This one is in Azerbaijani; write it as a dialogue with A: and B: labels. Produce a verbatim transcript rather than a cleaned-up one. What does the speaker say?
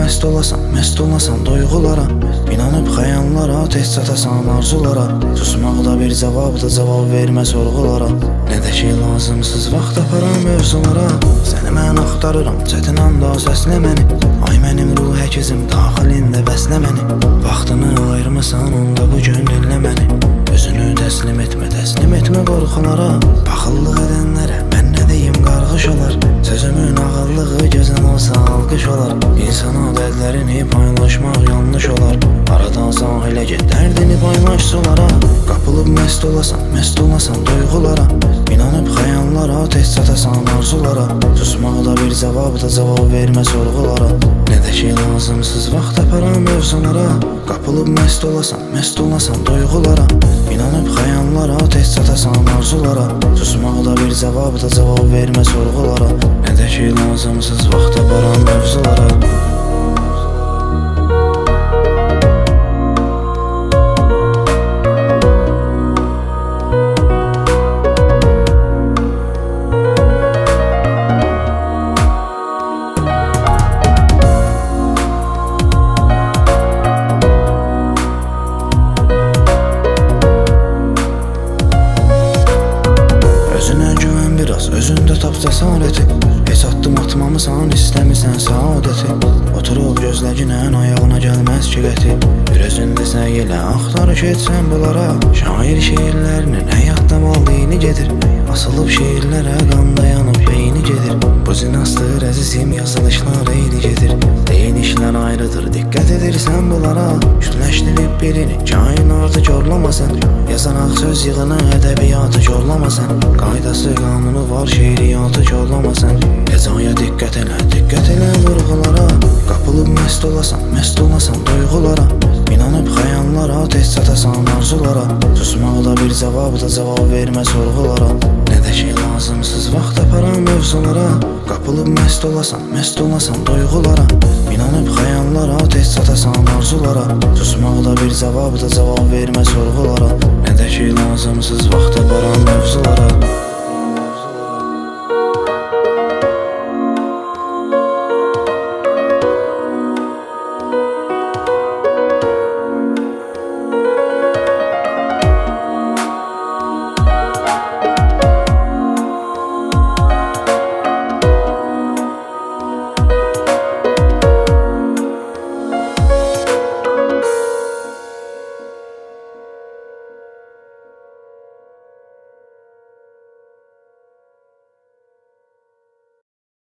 A: məst olasan, məst olasan duyğulara, İnanıb xəyallara, tez çatasan arzulara, susmaqda bir cavabdır, cavab vermə sorğulara, nə də ki lazımsız vaxt aparan mövzulara. Səni mən axtarıram, çətin anda səslə məni, ay mənim ruh əkizim, daxilində bəslə məni. Vaxtını ayırmısan, onda bu gün dinlə məni, özünü təslim etmə, təslim etmə qorxulara. Baxıllıq edənlərə mən nə deyim, qarğış olar, sözümün ağıllığı gözən olsa alqış olar. İnsana dərdlərini paylaşmaq yanlış olar, aradan sahilə get, dərdini paylaş sulara. Qapılıb məst olasan, məst olasan duyğulara, İnanıb xəyallara, tez çatasan arzulara, susmaqda bir cavabdır, cavab vermə sorğulara, nə də ki lazımsız vaxt aparan mövzulara. Qapılıb məst olasan, məst olasan duyğulara, İnanıb xəyallara, tez çatasan arzulara, susmaqda bir cavabdır, cavab vermə sorğulara, nə də ki lazımsız vaxt aparan mövzulara. Özündə tap cəsarəti, heç addım atmamısan, istəmirsən saadəti. Oturub gözləginən ayağına gəlməz ki qəti, bir özündə səy elə, axtarış etsən bunlara. Şair şeirlərinin həyatda valdiyini gedir, asılıb şeirlərə qanda yanıb beyni gedir. Bu zinastır əzizim, yazılışlar eyni gedir, deyilişlər ayrıdır, diqqət edirsən bunlara. Kütləşdirib birini, kainatı korlamasan, yazaraq söz yığını, ədəbiyyatı korlamasan, qaydası qanunu var, şeiriyyatı korlamasan. Yazaya diqqət elə, diqqət elə vurğulara. Qapılıb məst olasan, məst olasan duyğulara, İnanıb xəyallara, tez çatasan arzulara, susmaqda bir cavabdır, cavab vermə sorğulara, nə də ki lazımsız vaxt aparan mövzulara. Qapılıb məst olasan, məst olasan duyğulara, İnanıb xəyallara, tez çatasan arzulara, susmaqda bir cavabdır, cavab vermə sorğulara, nə də ki lazımsız vaxt aparan mövzulara.